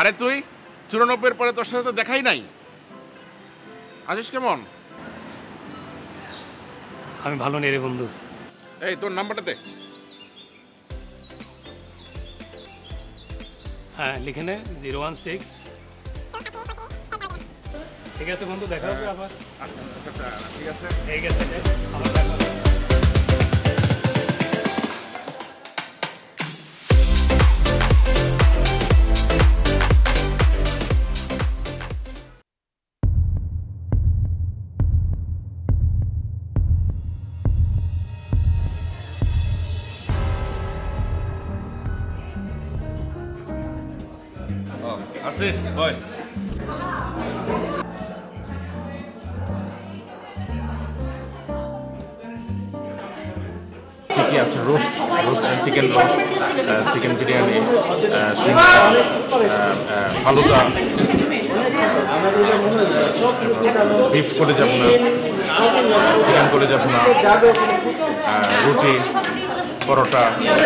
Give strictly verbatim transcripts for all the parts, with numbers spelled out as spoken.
আরে তুই চুরানব্বইয়ের পরে তোর সাথে তো দেখাই নাই, আছিস কেমন? আমি ভালো নেই রে বন্ধু। এই তোর নাম্বারটা দে। হ্যাঁ লিখে নে, জিরো ওয়ান সিক্স। ঠিক আছে বন্ধু, দেখা হবে আবার। আচ্ছা আচ্ছা, ঠিক আছে। ঠিক আছে, আবার দেখা হবে। আসিস বয়। কি কি আছে? Roast, roast chicken roast, chicken biryani, falooda, beef করে যাব না, চিকেন করে যাব না, রুটি, পরোটা।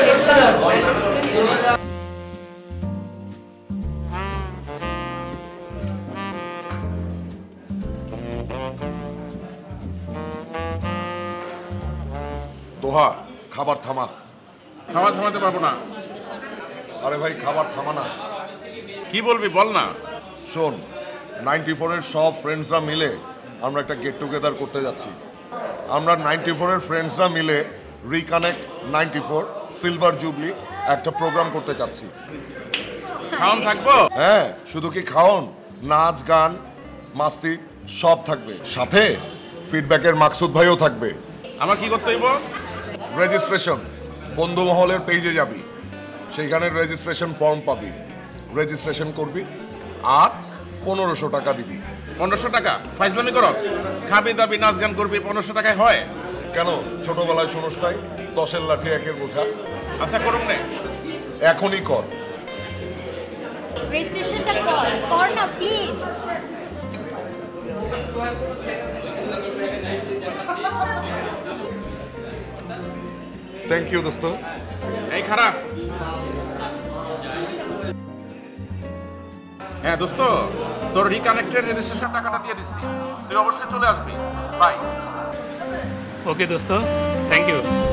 দোহা, খাবার থামা। খাবার থামাতে পারবো না। আরে ভাই খাবার থামা না। কি বলবি বল না। শোন, নাইনটি ফোরের সব ফ্রেন্ডসরা মিলে আমরা একটা গেট টুগেদার করতে যাচ্ছি। আমরা নাইনটি ফোরের ফ্রেন্ডসরা মিলে reconnect ninety four silver jubilee একটা প্রোগ্রাম করতে চাচ্ছি। খাওয়ান থাকবো? হ্যাঁ, শুধু কি খাওন, নাচ গান মাস্তি সব থাকবে, সাথে ফিডব্যাকের মাকসুদ ভাইও থাকবে। আমার কি করতে হইব? রেজিস্ট্রেশন বন্ধু মহলের পেজে যাবি, সেইখানে রেজিস্ট্রেশন ফর্ম পাবি, রেজিস্ট্রেশন করবি আর পনেরোশো টাকা দিবি। পনেরোশো টাকা? ফাইজলামি করস? খাবি দাবি নাচ গান করবি, পনেরোশো টাকায় হয়? কেন, ছোটবেলায় শোনসটাই দশের লাঠি একের বোঝা। আচ্ছা করুন নে। এখনই কর। রেজিস্ট্রেশনটা কর কর না প্লিজ। থ্যাংক ইউ দোস্ত। এই খারাপ। হ্যাঁ দোস্ত, তোর রিকানেক্টেড রেজিস্ট্রেশন টাকাটা দিয়ে দিচ্ছি, তুই অবশ্যই চলে আসবি। বাই। ওকে দোস্ত, থ্যাংক ইউ।